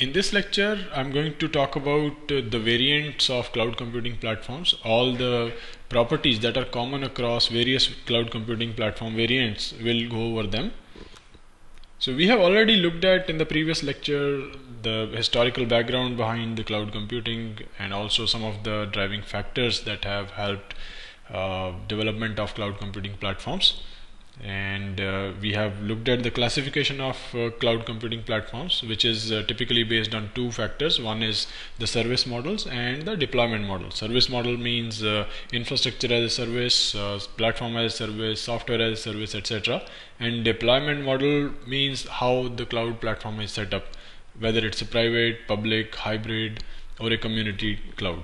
In this lecture, I'm going to talk about the variants of cloud computing platforms, all the properties that are common across various cloud computing platform variants. We'll go over them. So we have already looked at in the previous lecture the historical background behind the cloud computing and also some of the driving factors that have helped development of cloud computing platforms. And we have looked at the classification of cloud computing platforms, which is typically based on two factors. One is the service models and the deployment model. Service model means infrastructure as a service, platform as a service, software as a service, etc. And deployment model means how the cloud platform is set up, whether it's a private, public, hybrid, or a community cloud.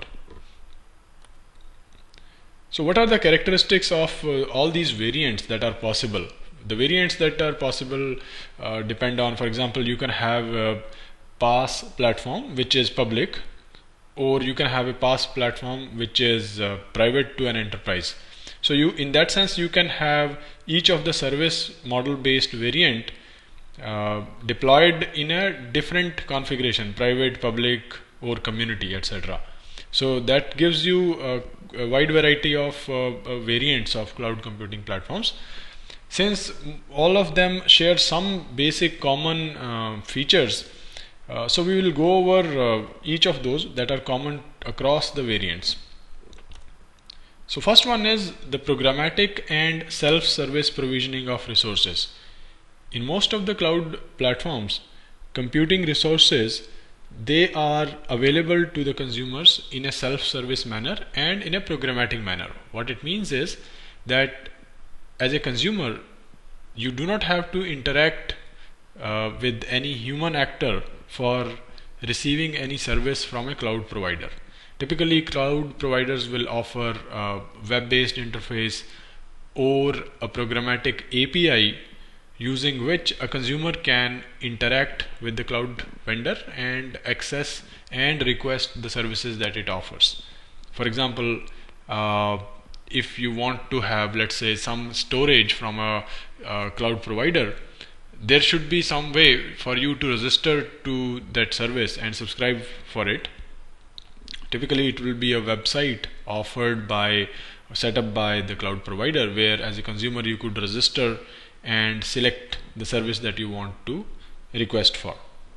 So what are the characteristics of all these variants that are possible? The variants that are possible depend on, for example, you can have a PaaS platform which is public, or you can have a PaaS platform which is private to an enterprise. So in that sense, you can have each of the service model based variant deployed in a different configuration, private, public, or community, etc. So that gives you a wide variety of variants of cloud computing platforms. Since all of them share some basic common features, so we will go over each of those that are common across the variants. So first one is the programmatic and self-service provisioning of resources. In most of the cloud platforms, computing resources, they are available to the consumers in a self-service manner and in a programmatic manner. What it means is that as a consumer, you do not have to interact with any human actor for receiving any service from a cloud provider. Typically, cloud providers will offer a web-based interface or a programmatic API using which a consumer can interact with the cloud vendor and access and request the services that it offers. For example, if you want to have, let's say, some storage from a cloud provider, there should be some way for you to register to that service and subscribe for it. Typically, it will be a website set up by the cloud provider, where as a consumer you could register and select the service that you want to request for.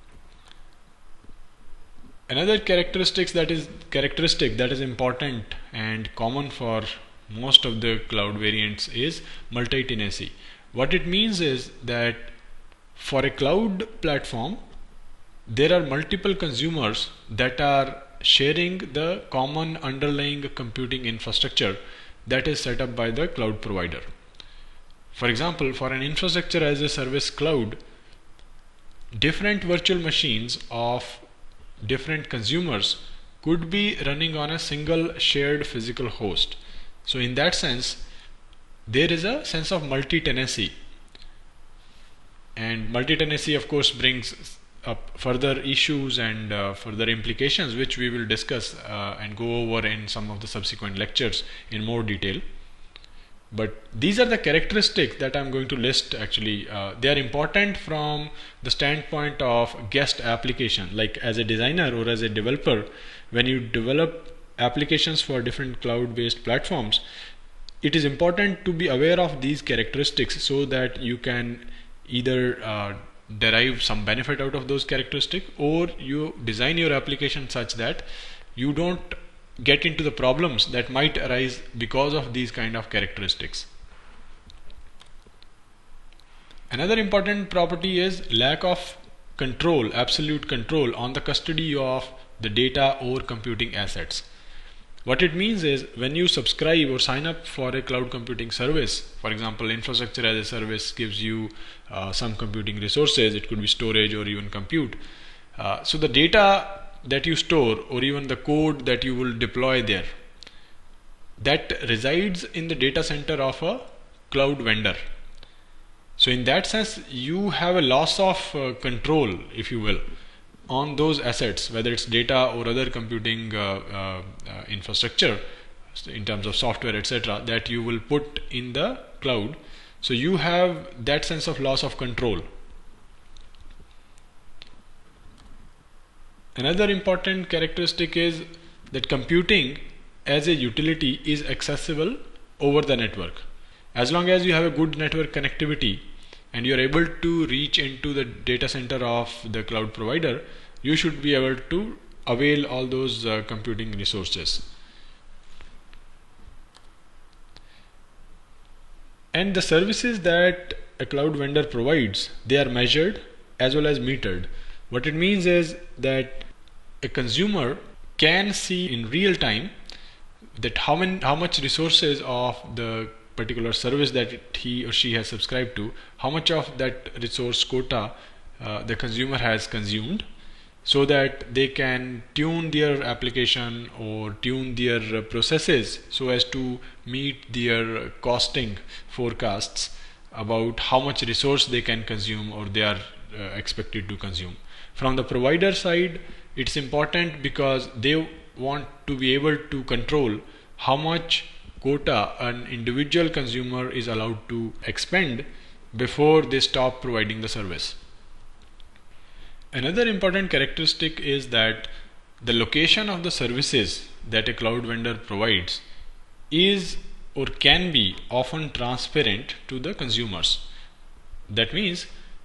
Another characteristic that is important and common for most of the cloud variants is multi-tenancy. What it means is that for a cloud platform, there are multiple consumers that are sharing the common underlying computing infrastructure that is set up by the cloud provider. For example, for an infrastructure as a service cloud, different virtual machines of different consumers could be running on a single shared physical host. So in that sense, there is a sense of multi-tenancy. And multi-tenancy, of course, brings up further issues and further implications, which we will discuss and go over in some of the subsequent lectures in more detail. But these are the characteristics that I'm going to list. Actually, they are important from the standpoint of guest application. Like as a designer or as a developer, when you develop applications for different cloud-based platforms, it is important to be aware of these characteristics so that you can either derive some benefit out of those characteristics, or you design your application such that you don't get into the problems that might arise because of these kind of characteristics. Another important property is lack of control, absolute control on the custody of the data or computing assets. What it means is when you subscribe or sign up for a cloud computing service, for example, infrastructure as a service gives you some computing resources, it could be storage or even compute. So the data that you store, or even the code that you will deploy there, that resides in the data center of a cloud vendor. So in that sense, you have a loss of control, if you will, on those assets, whether it's data or other computing infrastructure in terms of software, etc., that you will put in the cloud. So you have that sense of loss of control. Another important characteristic is that computing as a utility is accessible over the network. As long as you have a good network connectivity and you are able to reach into the data center of the cloud provider, you should be able to avail all those computing resources. And the services that a cloud vendor provides, they are measured as well as metered. What it means is that a consumer can see in real time that how much resources of the particular service that he or she has subscribed to, how much of that resource quota the consumer has consumed, so that they can tune their application or tune their processes so as to meet their costing forecasts about how much resource they can consume or they are expected to consume. From the provider side, it's important because they want to be able to control how much quota an individual consumer is allowed to expend before they stop providing the service. Another important characteristic is that the location of the services that a cloud vendor provides is or can be often transparent to the consumers. That means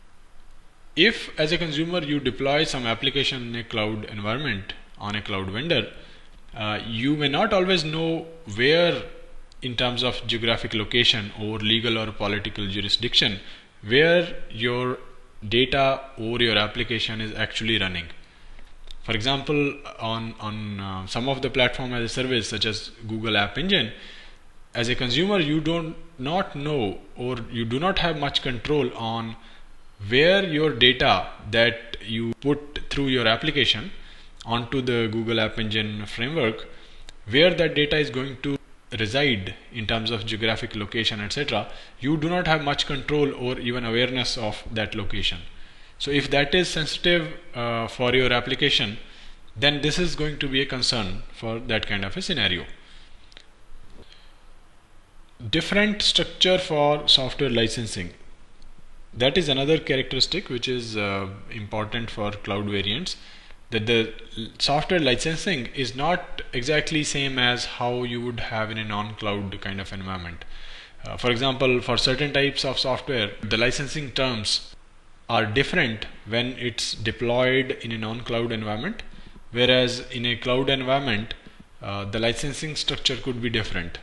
if as a consumer you deploy some application in a cloud environment on a cloud vendor, you may not always know where in terms of geographic location or legal or political jurisdiction where your data or your application is actually running. For example, on some of the platform as a service such as Google App Engine, as a consumer you do not know or you do not have much control on where your data that you put through your application onto the Google App Engine framework, where that data is going to reside in terms of geographic location, etc. You do not have much control or even awareness of that location. So if that is sensitive for your application, then this is going to be a concern for that kind of a scenario. Different structure for software licensing. That is another characteristic which is important for cloud variants, that the software licensing is not exactly same as how you would have in a non-cloud kind of environment. For example, for certain types of software, the licensing terms are different when it's deployed in a non-cloud environment, whereas in a cloud environment, the licensing structure could be different.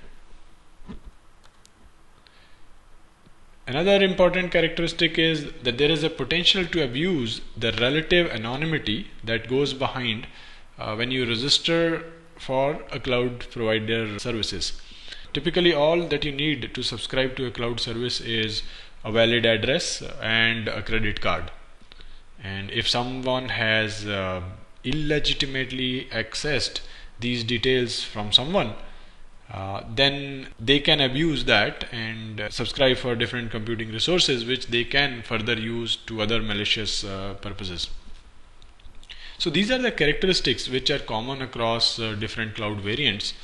Another important characteristic is that there is a potential to abuse the relative anonymity that goes behind when you register for a cloud provider services. Typically, all that you need to subscribe to a cloud service is a valid address and a credit card. And if someone has illegitimately accessed these details from someone, then they can abuse that and subscribe for different computing resources which they can further use to other malicious purposes. So these are the characteristics which are common across different cloud variants.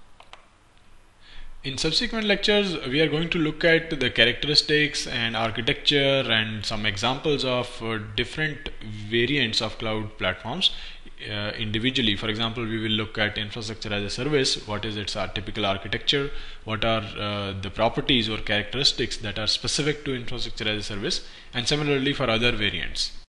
In subsequent lectures, we are going to look at the characteristics and architecture and some examples of different variants of cloud platforms individually. For example, we will look at infrastructure as a service. What is its typical architecture? What are the properties or characteristics that are specific to infrastructure as a service? And similarly for other variants.